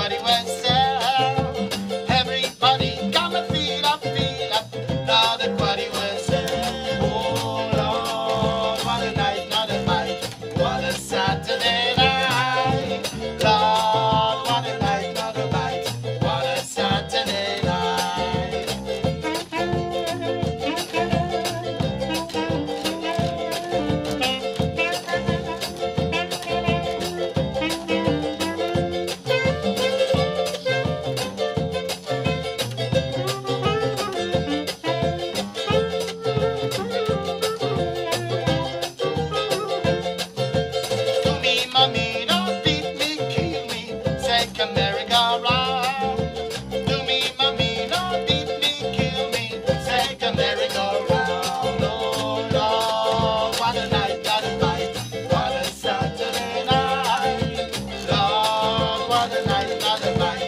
everybody was there. Everybody come and feel up, Lord, everybody was there. Oh Lord, what a night, not a night, what a Saturday night. Lord, what a night, not a night, what a Saturday night. Mommy, don't beat me, kill me, take America round. Do me, mommy, don't beat me, kill me, take America round. Oh Lord, what a night, what a night, what a Saturday night. Lord, what a night, what a night.